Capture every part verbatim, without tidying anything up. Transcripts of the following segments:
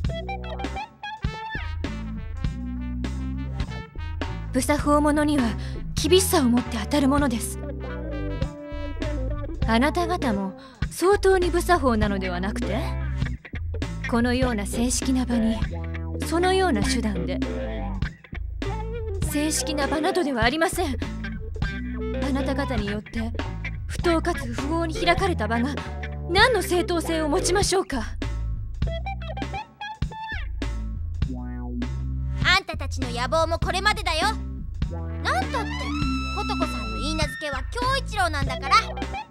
不作法者には厳しさを持って当たるものです。あなた方も相当に不作法なのではなくて、このような正式な場にそのような手段で。正式な場などではありません。あなた方によって不当かつ不法に開かれた場が何の正当性を持ちましょうか。 あんたたちの野望もこれまでだよ。なんたってことこさんの言い名付けは恭一郎なんだから。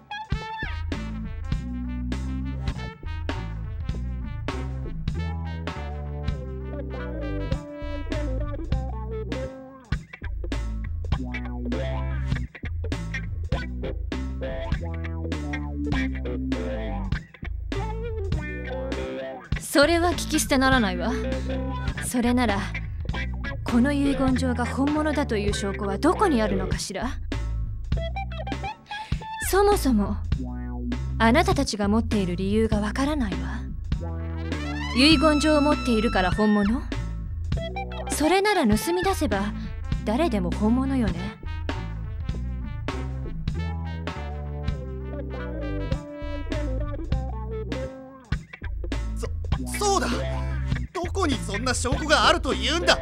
それは聞き捨てならないわ。それならこの遺言状が本物だという証拠はどこにあるのかしら。そもそもあなたたちが持っている理由がわからないわ。遺言状を持っているから本物？それなら盗み出せば誰でも本物よね。 そ、そうだ！どこにそんな証拠があると言うんだ！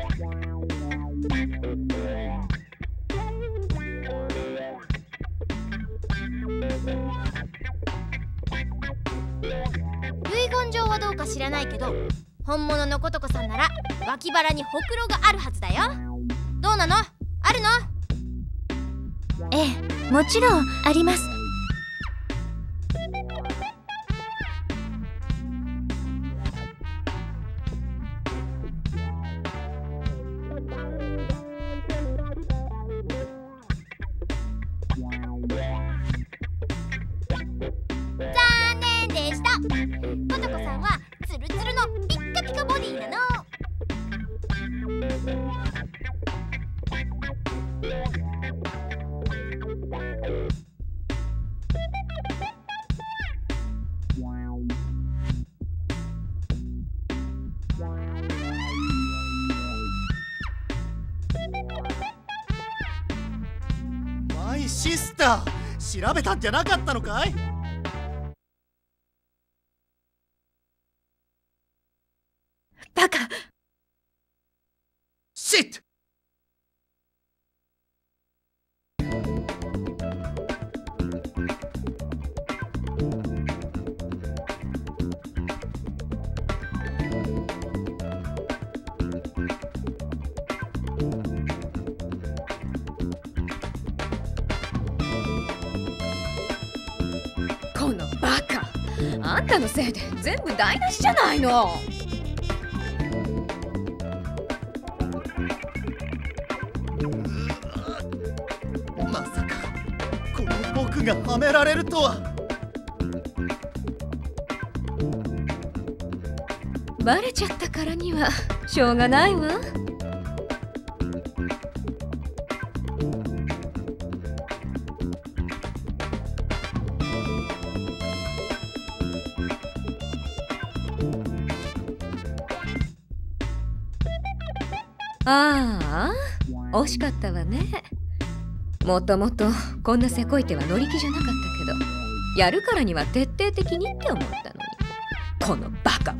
遺言状はどうか知らないけど、本物のことこさんなら脇腹にほくろがあるはずだよ。どうなの？あるの？ ええ、もちろんあります。 残念でした。ことこさんはツルツルのピッカピカボディなの。 マイシスター、調べたんじゃなかったのかい？ バカ！ シット！ このバカ！あんたのせいで全部台無しじゃないの。 まさかこの僕がはめられるとは。 バレちゃったからにはしょうがないわ。ああ、惜しかったわね。もともとこんなせこい手は乗り気じゃなかったけど、やるからには徹底的にって思ったのに、このバカ。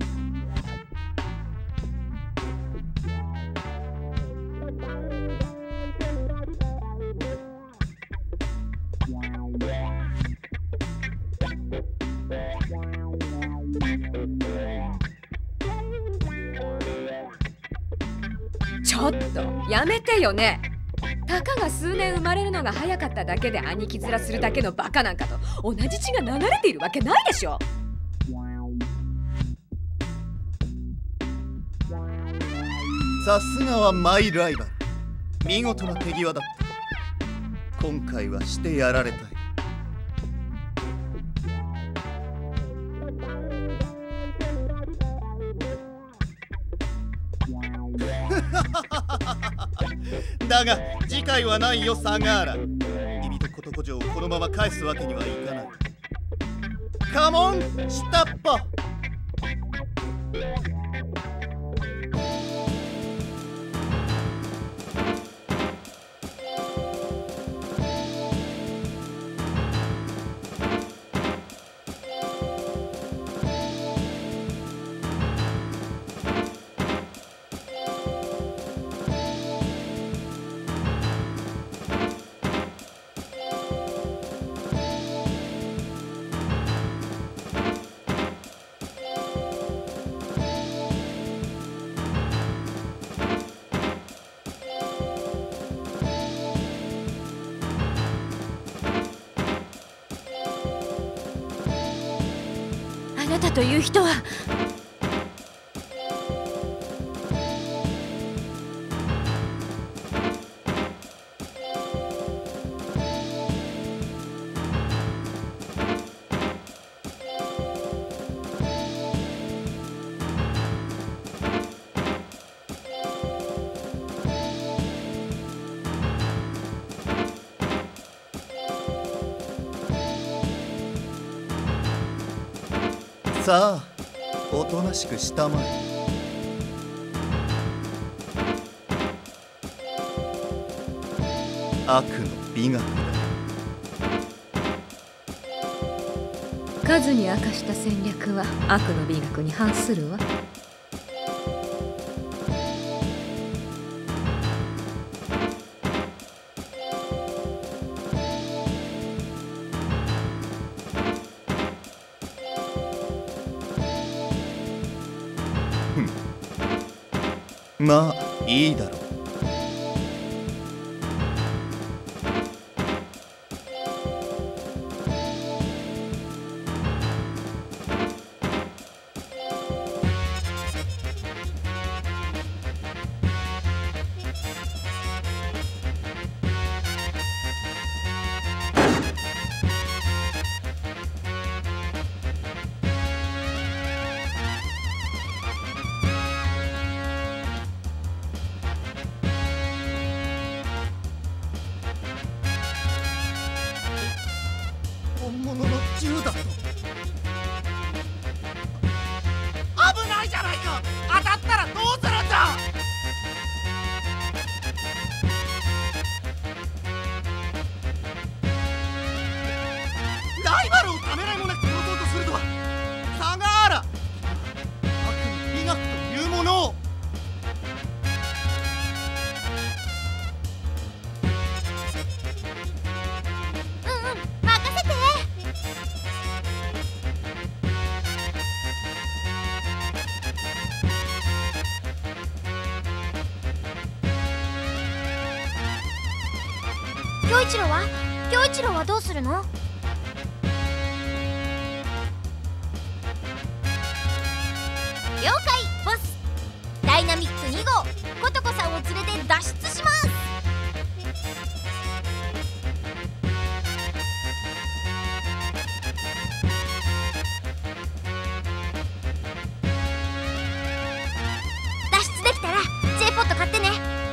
ちょっとやめてよね。たかが数年生まれるのが早かっただけで兄貴面するだけのバカなんかと同じ血が流れているわけないでしょ。 さすがはマイライバル。見事な手際だった。今回はしてやられたい。だが次回はないよサガーラ。ビビとコトコ城をこのまま返すわけにはいかない。カモン下っ端。 という人はさあ、おとなしくしたまえ。悪の美学だ。 数に明かした戦略は悪の美学に反するわ。 まあいいだろう。本物の銃だと。 危ないじゃないか。当たったらどうするんだ。ライバルをためらいもなく殺そうとするとはサガーラ。悪の美学というものを。 恭一郎は恭一郎はどうするの？了解ボス。ダイナミックに号ことこさんを連れて脱出します。脱出できたら J ポット買ってね。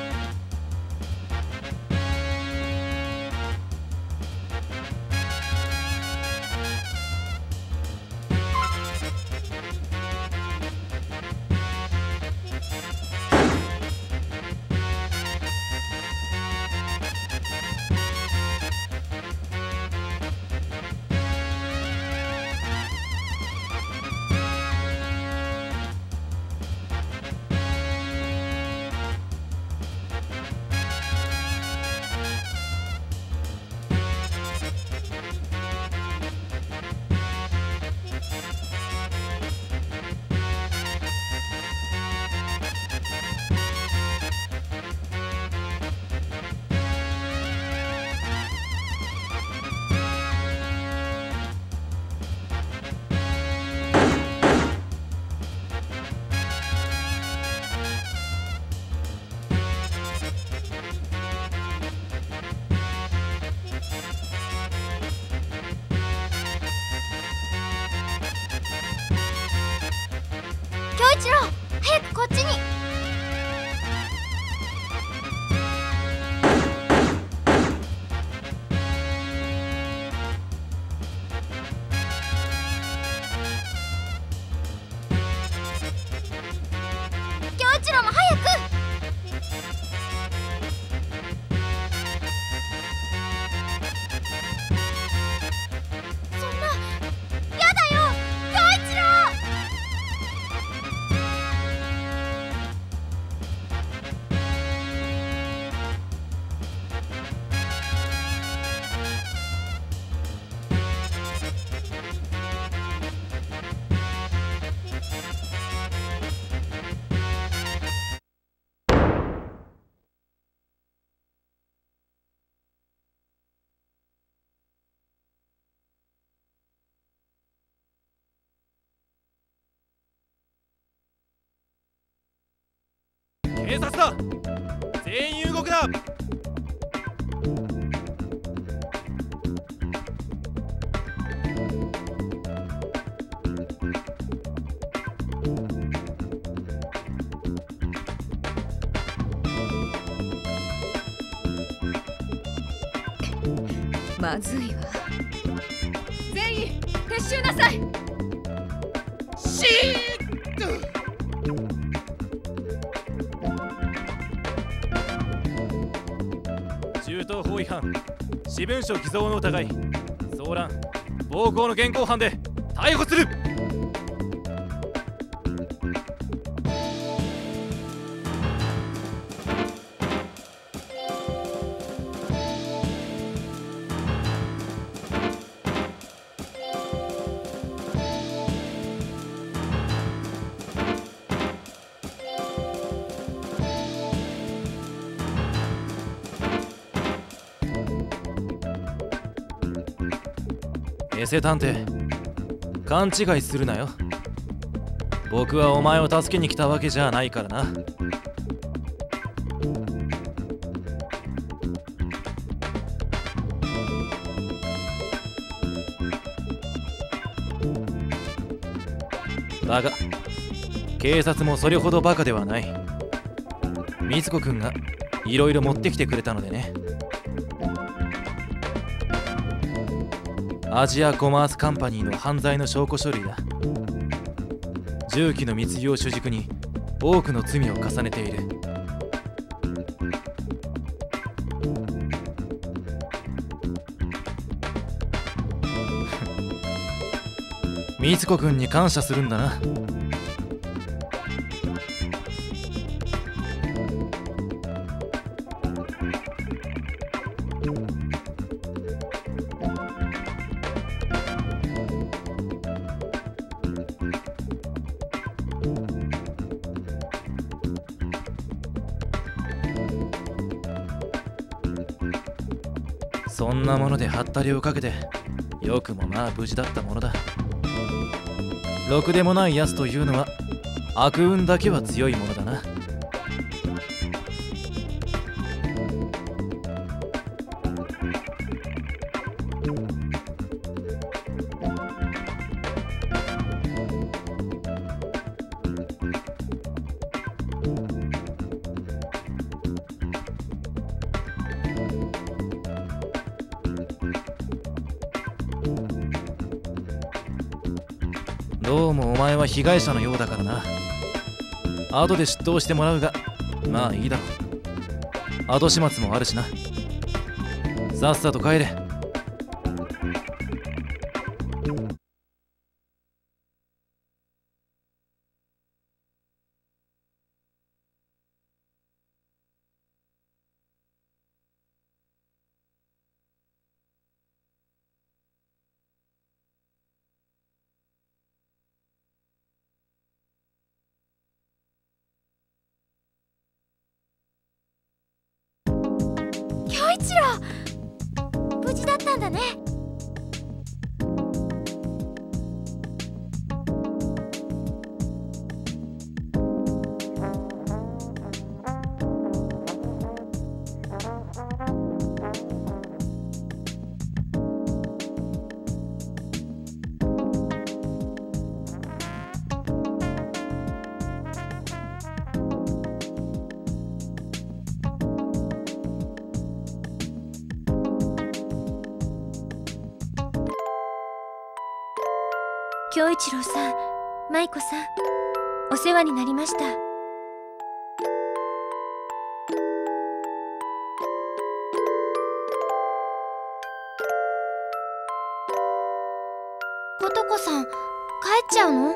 恭一郎、早くこっちに。恭一郎も早く。そんな、やだよ、恭一郎。 警察だ。全員動くな。 まずいわ。全員撤収なさい。 シーッと銃刀法違反、私文書偽造の疑い、騒乱、暴行の現行犯で逮捕する。エセ探偵、勘違いするなよ。僕はお前を助けに来たわけじゃないからな。だが警察もそれほどバカではない。みつこくんがいろいろ持ってきてくれたのでね。アジアコマースカンパニーの犯罪の証拠書類だ。銃器の密輸を主軸に多くの罪を重ねている。みつこくんに感謝するんだな。そんなものでハったりをかけてよくもまあ無事だったものだ。ろくでもないやつというのは悪運だけは強いものだな。どうもお前は被害者のようだからな。後で出頭してもらうが、まあいいだろう。後始末もあるしな。さっさと帰れ。 恭一郎、無事だったんだね。恭一郎さん、舞子さん、お世話になりました。琴子さん、帰っちゃうの？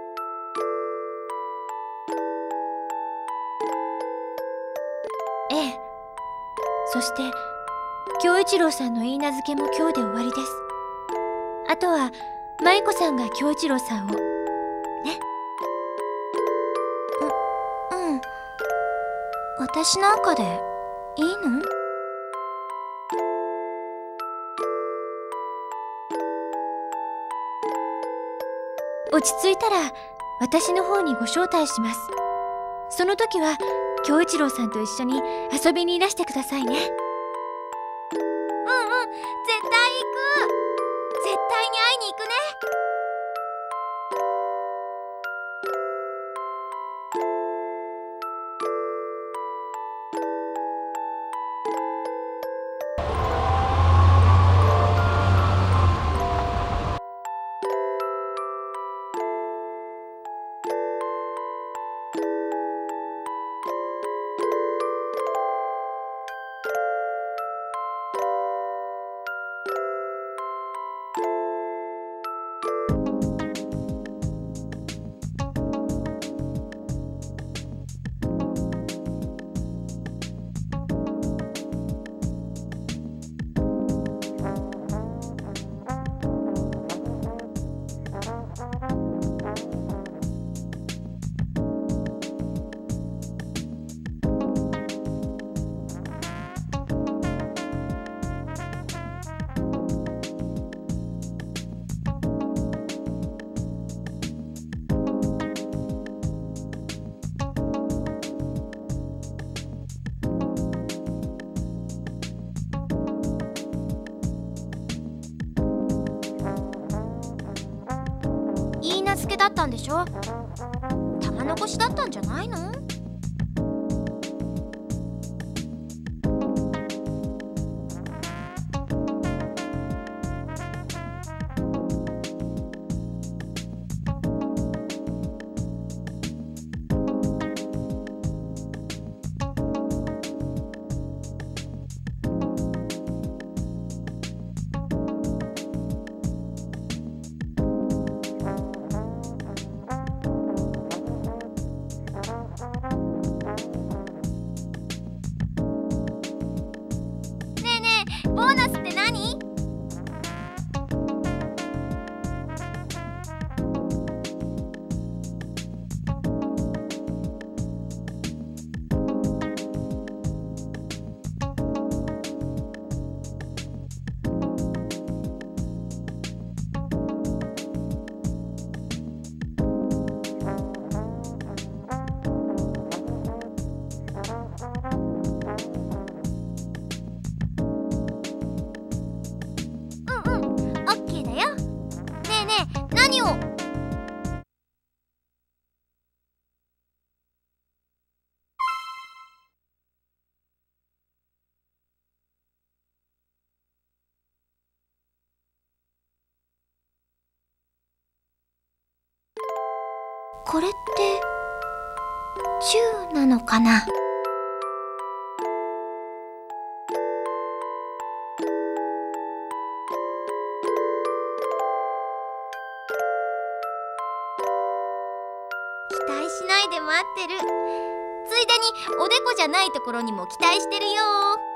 ええ。そして恭一郎さんの許嫁も今日で終わりです。あとは舞子さんが恭一郎さんをね。う、うん。私なんかでいいの？落ち着いたら私の方にご招待します。その時は恭一郎さんと一緒に遊びにいらしてくださいね。うんうん、絶対行く。絶対に会いに行くね。名付けだったんでしょ。玉残しだったんじゃないの？ボーナスって何？何を？これってチューなのかな？期待しないで待ってる。ついでにおでこじゃないところにも期待してるよ。